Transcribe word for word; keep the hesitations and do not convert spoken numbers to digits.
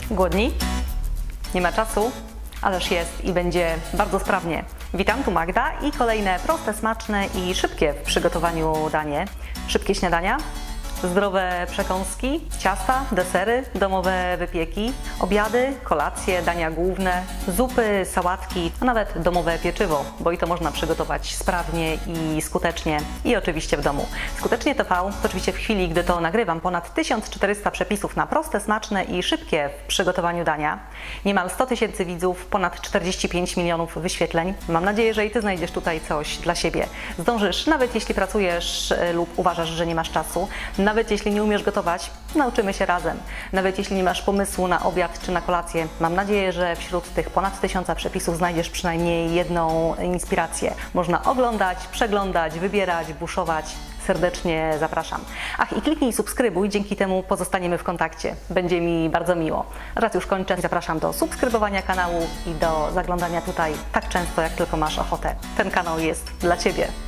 Głodni? Nie ma czasu? Ależ jest i będzie bardzo sprawnie. Witam, tu Magda i kolejne proste, smaczne i szybkie w przygotowaniu danie. Szybkie śniadania, zdrowe przekąski, ciasta, desery, domowe wypieki, obiady, kolacje, dania główne, zupy, sałatki, a nawet domowe pieczywo, bo i to można przygotować sprawnie i skutecznie i oczywiście w domu. Skutecznie T V to oczywiście w chwili, gdy to nagrywam, ponad tysiąc czterysta przepisów na proste, smaczne i szybkie w przygotowaniu dania. Niemal sto tysięcy widzów, ponad czterdzieści pięć milionów wyświetleń. Mam nadzieję, że i Ty znajdziesz tutaj coś dla siebie. Zdążysz, nawet jeśli pracujesz lub uważasz, że nie masz czasu. Nawet jeśli nie umiesz gotować, nauczymy się razem. Nawet jeśli nie masz pomysłu na obiad czy na kolację, mam nadzieję, że wśród tych ponad tysiąca przepisów znajdziesz przynajmniej jedną inspirację. Można oglądać, przeglądać, wybierać, buszować. Serdecznie zapraszam. Ach, i kliknij subskrybuj, dzięki temu pozostaniemy w kontakcie. Będzie mi bardzo miło. Raz już kończę, zapraszam do subskrybowania kanału i do zaglądania tutaj tak często, jak tylko masz ochotę. Ten kanał jest dla Ciebie.